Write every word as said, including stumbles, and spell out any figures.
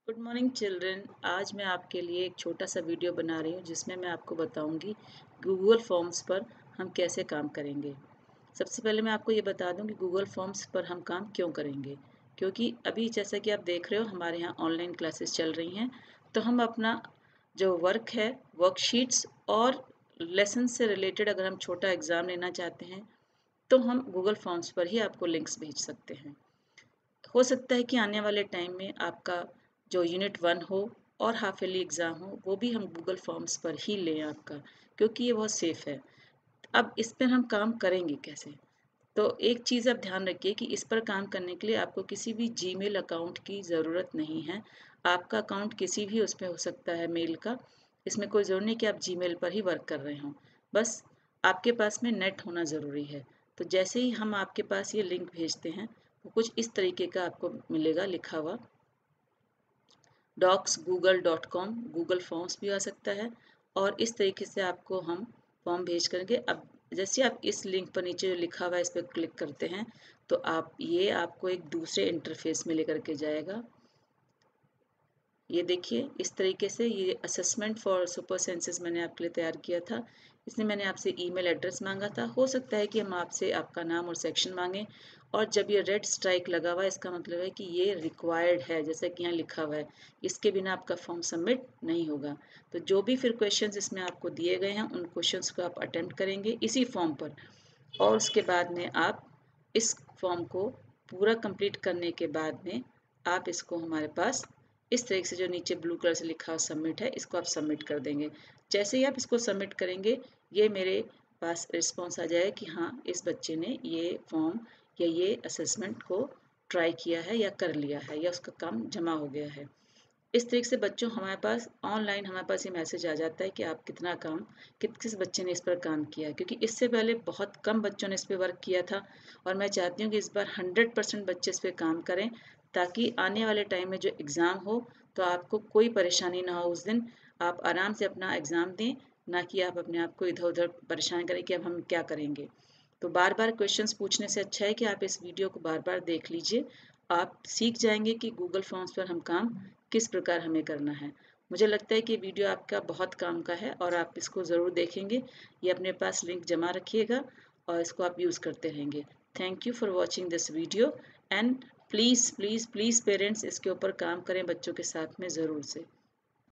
Good morning children. आज मैं आपके लिए एक छोटा सा वीडियो बना रही हूँ जिसमें मैं आपको बताऊँगी गूगल फॉर्म्स पर हम कैसे काम करेंगे। सबसे पहले मैं आपको ये बता दूँ कि गूगल फॉर्म्स पर हम काम क्यों करेंगे, क्योंकि अभी जैसा कि आप देख रहे हो हमारे यहाँ ऑनलाइन क्लासेस चल रही हैं। तो हम अपना जो वर्क है, वर्कशीट्स और लेसन से रिलेटेड अगर हम छोटा एग्ज़ाम लेना चाहते हैं तो हम गूगल फॉर्म्स पर ही आपको लिंक्स भेज सकते हैं। हो सकता है कि आने वाले टाइम में आपका जो यूनिट वन हो और हाफ ईयरली एग्ज़ाम हो वो भी हम गूगल फॉर्म्स पर ही लें आपका, क्योंकि ये बहुत सेफ़ है। अब इस पर हम काम करेंगे कैसे? तो एक चीज़ आप ध्यान रखिए कि इस पर काम करने के लिए आपको किसी भी जीमेल अकाउंट की ज़रूरत नहीं है। आपका अकाउंट किसी भी उसमें हो सकता है मेल का। इसमें कोई ज़रूरी नहीं कि आप जीमेल पर ही वर्क कर रहे हों। बस आपके पास में नेट होना ज़रूरी है। तो जैसे ही हम आपके पास ये लिंक भेजते हैं, वो कुछ इस तरीके का आपको मिलेगा लिखा हुआ docs Google dot com. Google forms भी आ सकता है और इस तरीके से आपको हम फॉर्म भेज करके अब जैसे आप इस लिंक पर नीचे जो लिखा हुआ है इस पर क्लिक करते हैं तो आप ये आपको एक दूसरे इंटरफेस में लेकर के जाएगा। ये देखिए इस तरीके से ये असेसमेंट फॉर सुपर सेंसस मैंने आपके लिए तैयार किया था। इसमें मैंने आपसे ईमेल एड्रेस मांगा था। हो सकता है कि हम आपसे आपका नाम और सेक्शन मांगें, और जब ये रेड स्ट्राइक लगा हुआ है इसका मतलब है कि ये रिक्वायर्ड है, जैसा कि यहाँ लिखा हुआ है। इसके बिना आपका फॉर्म सबमिट नहीं होगा। तो जो भी फिर क्वेश्चंस इसमें आपको दिए गए हैं उन क्वेश्चंस को आप अटेम्प्ट करेंगे इसी फॉर्म पर, और उसके बाद में आप इस फॉर्म को पूरा कंप्लीट करने के बाद में आप इसको हमारे पास इस तरीके से जो नीचे ब्लू कलर से लिखा हुआ सबमिट है इसको आप सबमिट कर देंगे। जैसे ही आप इसको सबमिट करेंगे ये मेरे पास रिस्पॉन्स आ जाएगा कि हाँ इस बच्चे ने ये फॉर्म या ये असेसमेंट को ट्राई किया है या कर लिया है या उसका काम जमा हो गया है। इस तरीके से बच्चों हमारे पास ऑनलाइन हमारे पास ये मैसेज आ जाता है कि आप कितना काम किस किस बच्चे ने इस पर काम किया है, क्योंकि इससे पहले बहुत कम बच्चों ने इस पर वर्क किया था। और मैं चाहती हूँ कि इस बार हंड्रेड परसेंट बच्चे इस पर काम करें, ताकि आने वाले टाइम में जो एग्ज़ाम हो तो आपको कोई परेशानी ना हो। उस दिन आप आराम से अपना एग्ज़ाम दें, ना कि आप अपने आप को इधर उधर परेशान करें कि अब हम क्या करेंगे। तो बार बार क्वेश्चंस पूछने से अच्छा है कि आप इस वीडियो को बार बार देख लीजिए। आप सीख जाएंगे कि गूगल फॉर्म्स पर हम काम किस प्रकार हमें करना है। मुझे लगता है कि वीडियो आपका बहुत काम का है और आप इसको ज़रूर देखेंगे। ये अपने पास लिंक जमा रखिएगा और इसको आप यूज़ करते रहेंगे। Thank you for watching this video and please please please parents इसके ऊपर काम करें बच्चों के साथ में ज़रूर से।